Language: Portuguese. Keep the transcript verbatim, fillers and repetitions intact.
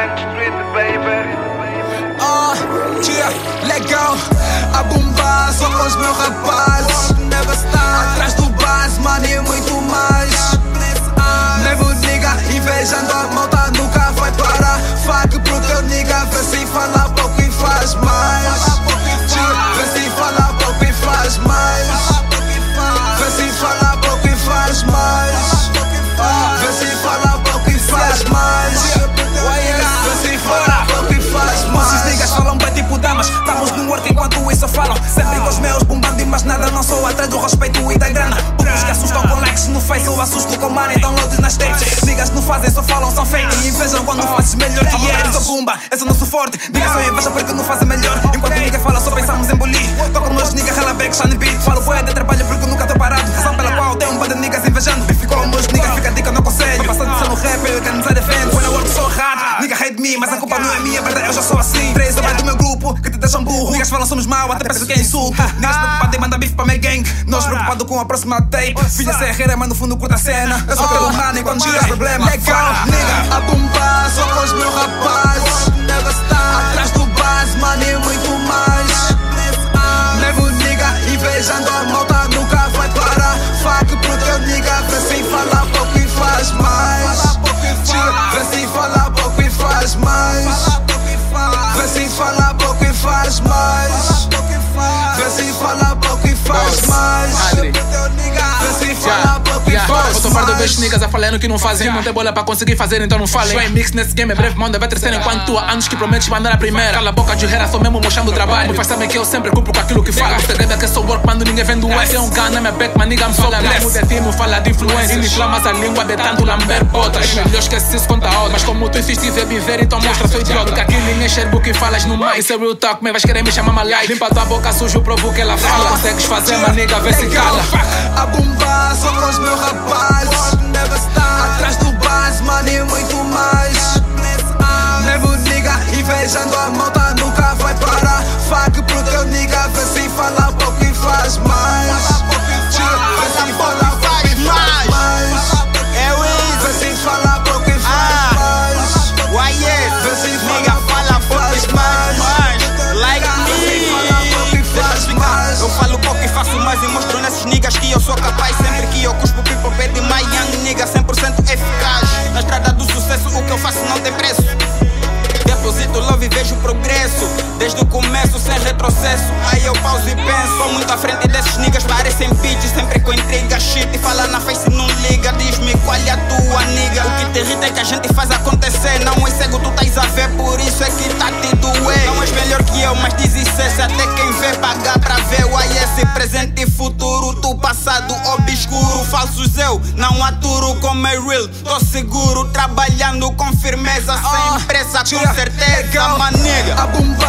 Young Street, baby. Ah, uh, yeah, legal. A bombar só com os meus rapazes. Never stop. Atrás do base, mano, e muito mais. Never nigga, invejando a malta nunca vai parar. Fuck pro teu nigga, vê se fala pouco e faz mais. Vê se fala pouco e faz mais. Vê se fala pouco e faz mais. Vê se fala pouco e faz mais. Vê se fala pouco e faz mais. Esses niggas falam bem tipo damas. Estamos no work enquanto isso falam. Sempre com os meus bombando e mais nada. Não sou atrás do respeito e da grana. Os que assustam com likes no face, eu assusto com money, downloads nas tapes. Niggas não fazem, só falam, são fake. E invejam quando fazes melhor que eles. Sou bomba, esse é o nosso forte. Niggas só invejam porque não fazem melhor. Enquanto nigga fala, só pensamos em bolir. Toco meus niggas, rala back, shine beat. Falo boé de trabalho porque nunca tô parado. Razão pela qual tem um bando de niggas invejando. Ficou meus niggas, fica a dica no conselho. Passando de ser no rap, eu quero nos defender. Foi na work, sou hard. Nigga hate me, mas a culpa não é minha, verdade, eu já sou assim. Três homens do meu grupo que te deixam burro. Niggas falam somos mau, até penso que é insulto. Niggas preocupados em mandar beef pra minha gang. Nós preocupados com a próxima tape. Filha serreira, mas no fundo curta a cena. Eu sou pelo mano e quando chega problema. Legal, nigga. A bombar só com os meus rapazes. Never stop. Atrás do base, mano, e muito mais. Never nigga, invejando a malta nunca vai parar. Fuck pro teu nigga, vê se fala pouco e faz mais. Vê se fala pouco e faz mais. Vê se fala pouco e faz mais. Vê se fala pouco e faz mais. Vê se fala pouco e faz mais. Eu tô farto de ver niggas a falando que não fazem. Não tem bola pra conseguir fazer, então não falem. Só em mix nesse game é breve, mão deve terceiro. Enquanto há anos que prometes mandar a primeira. Cala a boca de rera, só mesmo mostrando o trabalho. Me faz saber que eu sempre cumpro com aquilo que falo. O segredo é que sou work quando ninguém vende o S. É um gun na minha back, mas nigga me fala bless. Muda time, fala de influência. Inflamas a língua de tanto lamber botas. Melhor esquece isso conta a outra. Mas como tu insistes em viver, então mostra, sou idiota. Que aqui ninguém enxerga o que falas no mic. Isso é real talk, mas vais querer me chamar malai. Limpa tua boca suja, provo que ela fala. Consegues fazer, mas nigga vê se cala. A bombar só com os meus rapazes. Never stop. Atrás do base, mano, e muito mais. Never nigga, invejando a malta nunca vai parar. Fuck pro teu nigga, vê se fala pouco e faz mais. Vê se fala pouco e faz mais. Vê se fala pouco e faz mais. Vê se nigga fala pouco e faz mais. Like me. Eu falo pouco e faço mais e mostro nesses niggas que eu sou capaz. Sempre que eu cuspo people pede my young nigga cem por cento eficaz. Na estrada do sucesso o que eu faço não tem preço. Deposito love e vejo progresso. Desde o começo sem retrocesso. Aí eu pauso e penso. Sou muito à frente desses niggas, parecem bitches. Sempre com intriga, shit e fala na face não liga. Diz-me qual é a tua nigga. O que te irrita é que a gente faz acontecer. Não é cego, tu estás a ver, por isso é que tá te doer. Não és melhor que eu, mas diz isso até quem vê pagar pra ver o I S. Presente e futuro, tu passado obscuro. Falsos eu não aturo como é real. Tô seguro, trabalhando com firmeza, sem pressa, com certeza, maniga.